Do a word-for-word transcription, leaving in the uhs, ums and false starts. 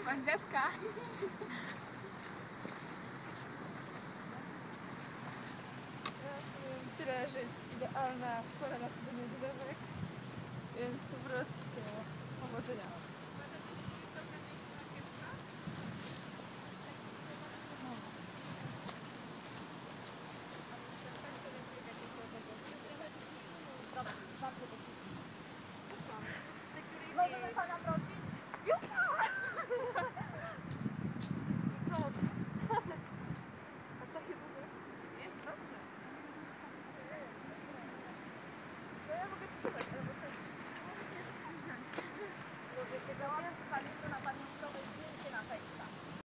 Marchewka. Tyle, że jest idealna pora na sobie drzewek, więc po prostu powodzenia.